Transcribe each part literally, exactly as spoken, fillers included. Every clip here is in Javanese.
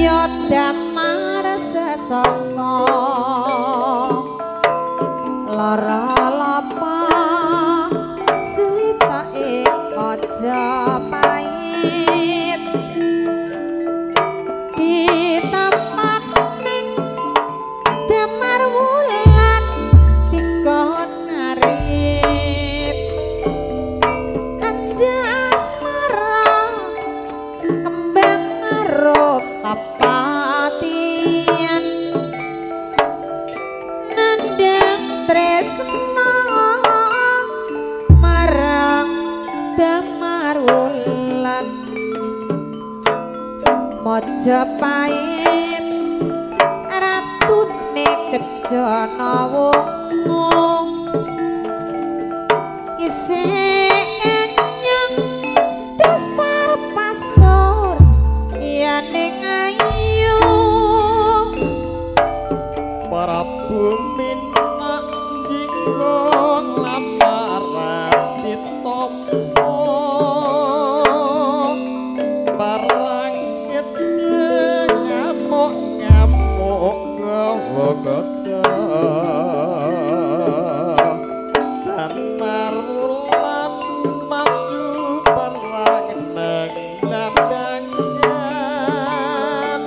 ya damar sesaka lara lapa sitake aja pait ditapak ning damar wulan dikon ngarit anjas marang kembang karo kapatian nandang tresna marang damar wulan Majapahit ratune Kejana Wungu isih enyang dasar pasor yaning ayu para buminak dinggo lamaran ditompo parangit ngamuk-ngamuk gawa-gawa dan marulan maju perang nang landangan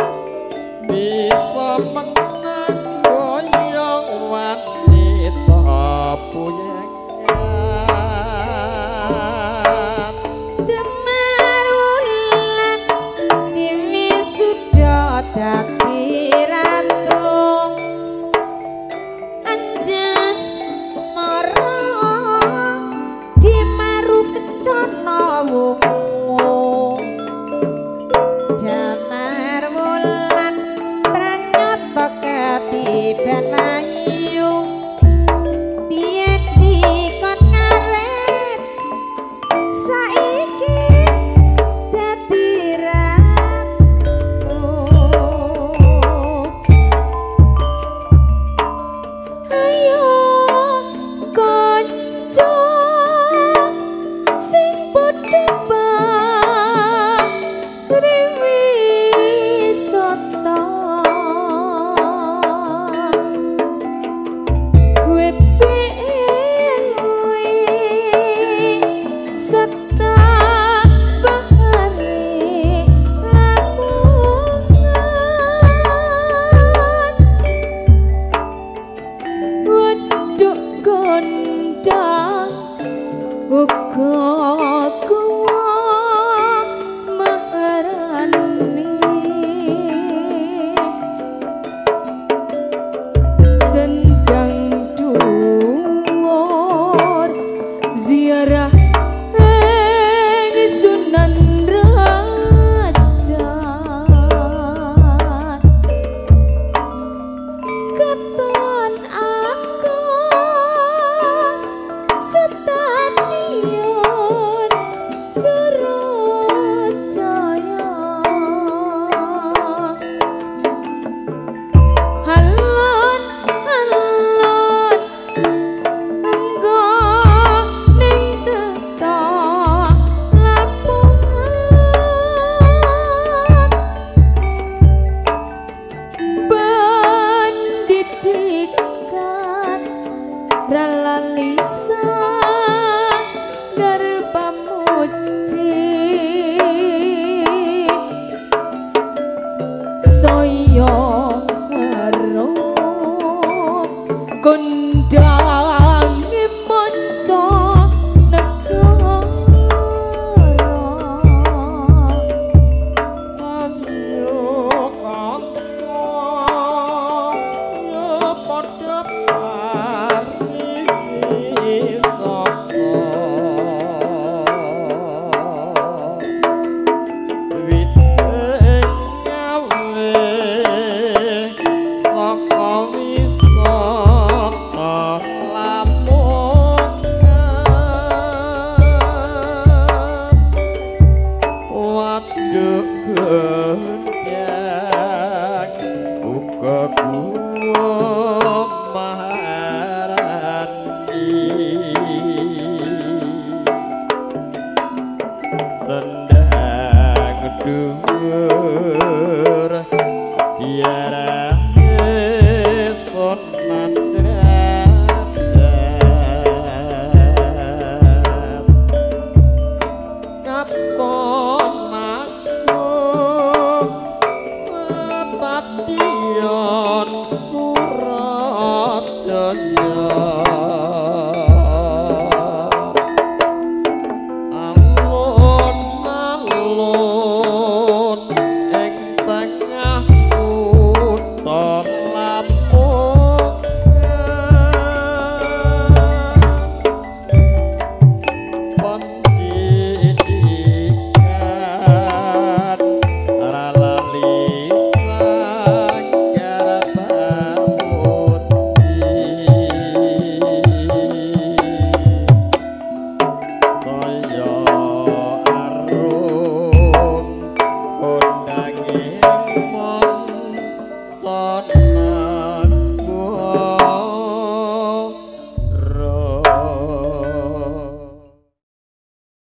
bisa menang goyong wanita puyengan damar wulan dewi sudah dadi ratu anjas marang di maru Kejana Wungu damar wulan pranyata ketiban ayu biyen dikon ngaret saiki dadi ratu ayo kanca sing padha bang Triwisata kowe pengen seta bahare lamungan wedok gondang uga kuwa maharani sendang dhuwur ziarah ing Sunan Raja katon aku stadion Surajaya halon halon engko ning teta Lamongan pendidikan ralalisa garpamuji saya karo kondange manca negara ayo kanca yo padha pariki sapa witeng gawe saka wisata Lamongan waduk gendang uga